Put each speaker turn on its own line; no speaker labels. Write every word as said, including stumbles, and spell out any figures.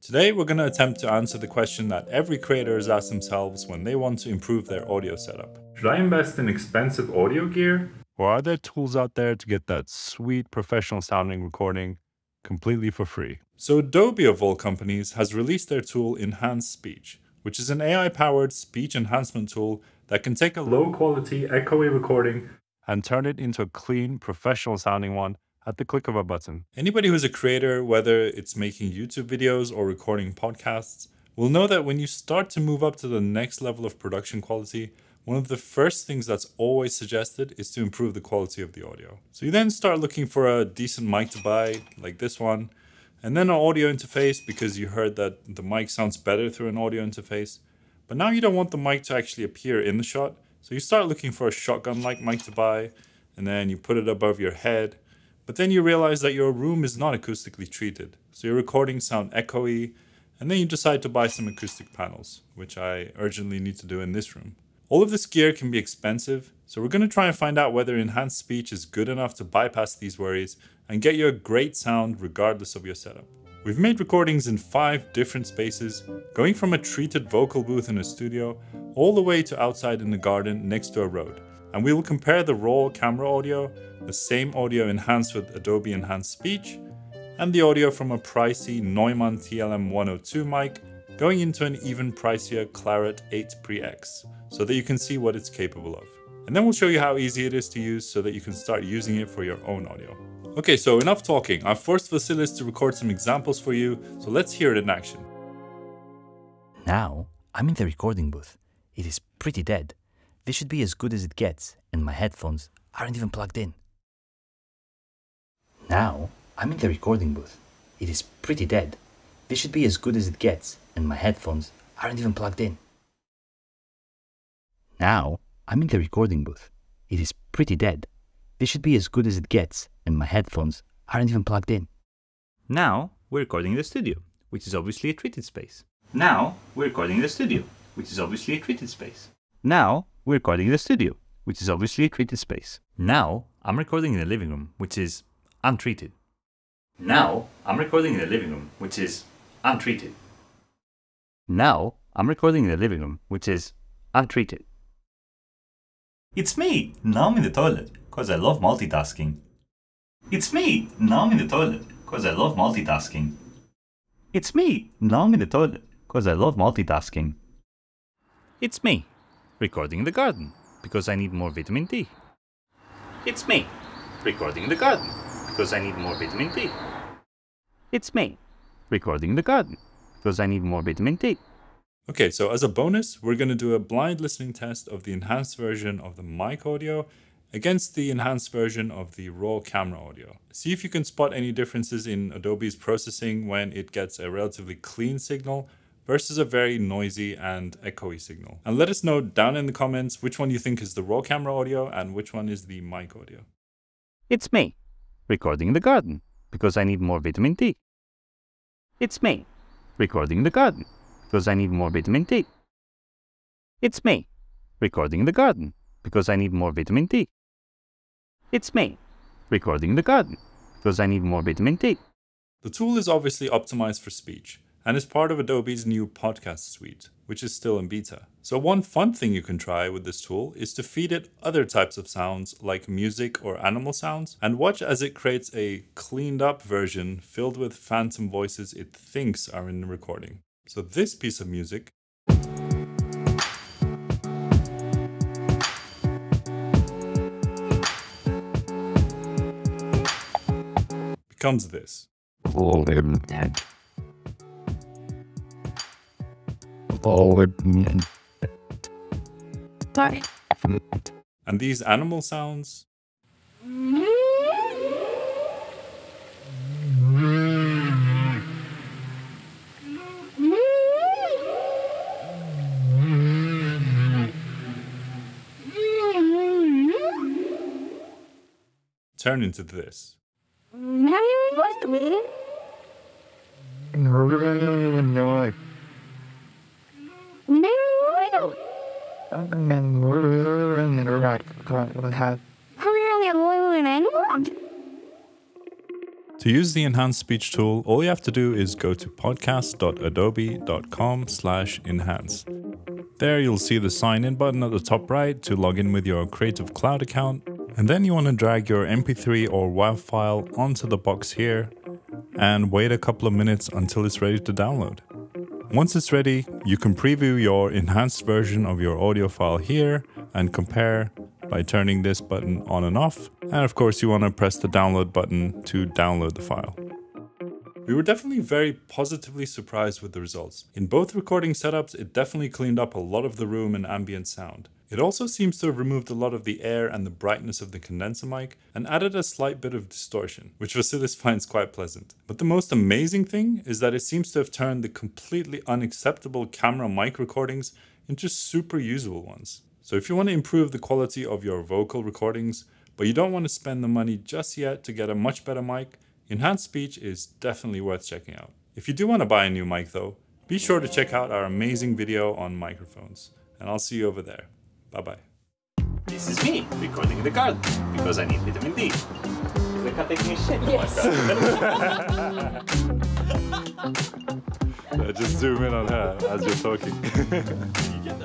Today we're going to attempt to answer the question that every creator has asked themselves when they want to improve their audio setup. Should I invest in expensive audio gear? Or are there tools out there to get that sweet professional sounding recording completely for free? So Adobe, of all companies, has released their tool Enhance Speech, which is an A I-powered speech enhancement tool that can take a low-quality, echoey recording and turn it into a clean, professional-sounding one at the click of a button. Anybody who's a creator, whether it's making YouTube videos or recording podcasts, will know that when you start to move up to the next level of production quality, one of the first things that's always suggested is to improve the quality of the audio. So you then start looking for a decent mic to buy, like this one, and then an audio interface because you heard that the mic sounds better through an audio interface. But now you don't want the mic to actually appear in the shot, so you start looking for a shotgun-like mic to buy, and then you put it above your head. But then you realize that your room is not acoustically treated, so your recordings sound echoey, and then you decide to buy some acoustic panels, which I urgently need to do in this room. All of this gear can be expensive, so we're going to try and find out whether Enhanced Speech is good enough to bypass these worries and get you a great sound regardless of your setup. We've made recordings in five different spaces, going from a treated vocal booth in a studio all the way to outside in the garden next to a road. And we will compare the raw camera audio, the same audio enhanced with Adobe Enhance Speech, and the audio from a pricey Neumann T L M one oh two mic going into an even pricier Claret eight Pre X, so that you can see what it's capable of. And then we'll show you how easy it is to use so that you can start using it for your own audio. Okay, so enough talking. I've forced Vasilis to record some examples for you, so let's hear it in action.
Now, I'm in the recording booth. It is pretty dead. This should be as good as it gets, and my headphones aren't even plugged in. Now, I'm in the recording booth. It is pretty dead. This should be as good as it gets, and my headphones aren't even plugged in. Now, I'm in the recording booth. It is pretty dead. This should be as good as it gets, and my headphones aren't even plugged in.
Now, we're recording in the studio, which is obviously a treated space. Now, we're recording in the studio, which is obviously a treated space. Now, we're recording in the studio, which is obviously a treated space. Now, I'm recording in the living room, which is untreated. Now, I'm recording in the living room, which is untreated. Now, I'm recording in the living room, which is untreated. It's me! Now I'm in the toilet, cause I love multitasking. It's me! Now I'm in the toilet, cause I love multitasking. It's me! Now I'm in the toilet, cause I love multitasking. It's me! Recording in the garden, because I need more vitamin D. It's me! Recording in the garden, because I need more vitamin D. It's me! Recording in the garden, because I need more vitamin D.
Okay, so as a bonus, we're going to do a blind listening test of the enhanced version of the mic audio against the enhanced version of the raw camera audio. See if you can spot any differences in Adobe's processing when it gets a relatively clean signal versus a very noisy and echoey signal. And let us know down in the comments which one you think is the raw camera audio and which one is the mic audio.
It's me! Recording in the garden, because I need more vitamin D. It's me! Recording in the garden, because I need more vitamin D. It's me! Recording in the garden, because I need more vitamin D. It's me! Recording in the garden, because I need more vitamin D.
The tool is obviously optimized for speech and is part of Adobe's new podcast suite, which is still in beta. So one fun thing you can try with this tool is to feed it other types of sounds like music or animal sounds and watch as it creates a cleaned up version filled with phantom voices it thinks are in the recording. So this piece of music becomes this.
Sorry.
And these animal sounds turn into this. To use the Enhance Speech tool, all you have to do is go to podcast dot adobe dot com slash enhance. There you'll see the sign in button at the top right to log in with your Creative Cloud account. And then you want to drag your M P three or WAV file onto the box here and wait a couple of minutes until it's ready to download. Once it's ready, you can preview your enhanced version of your audio file here and compare by turning this button on and off. And of course, you want to press the download button to download the file. We were definitely very positively surprised with the results. In both recording setups, it definitely cleaned up a lot of the room and ambient sound. It also seems to have removed a lot of the air and the brightness of the condenser mic and added a slight bit of distortion, which Vasilis finds quite pleasant. But the most amazing thing is that it seems to have turned the completely unacceptable camera mic recordings into super usable ones. So if you want to improve the quality of your vocal recordings, but you don't want to spend the money just yet to get a much better mic, Enhance Speech is definitely worth checking out. If you do want to buy a new mic though, be sure to check out our amazing video on microphones, and I'll see you over there. Bye bye.
This is me recording in the garden because I need vitamin D. Is the cat taking a shit?
Yes. Yeah, just zoom in on her as you're talking.